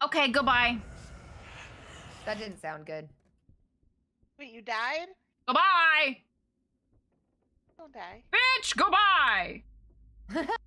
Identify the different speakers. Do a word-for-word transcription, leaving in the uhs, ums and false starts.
Speaker 1: Okay, goodbye.
Speaker 2: That didn't sound good.
Speaker 3: Wait, you died?
Speaker 1: Goodbye.
Speaker 3: Don't die.
Speaker 1: Bitch, goodbye.